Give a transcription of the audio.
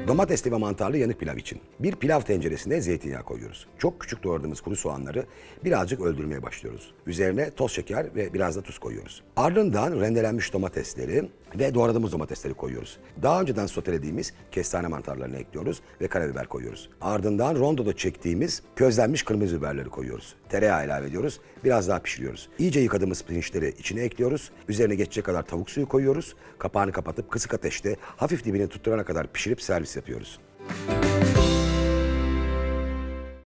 Domatesli ve mantarlı yanık pilav için bir pilav tenceresine zeytinyağı koyuyoruz. Çok küçük doğradığımız kuru soğanları birazcık öldürmeye başlıyoruz. Üzerine toz şeker ve biraz da tuz koyuyoruz. Ardından rendelenmiş domatesleri ve doğradığımız domatesleri koyuyoruz. Daha önceden sotelediğimiz kestane mantarlarını ekliyoruz ve karabiber koyuyoruz. Ardından rondoda çektiğimiz közlenmiş kırmızı biberleri koyuyoruz. Tereyağı ilave ediyoruz. Biraz daha pişiriyoruz. İyice yıkadığımız pirinçleri içine ekliyoruz. Üzerine geçecek kadar tavuk suyu koyuyoruz. Kapağını kapatıp kısık ateşte hafif dibini tutturana kadar pişirip servis yapıyoruz.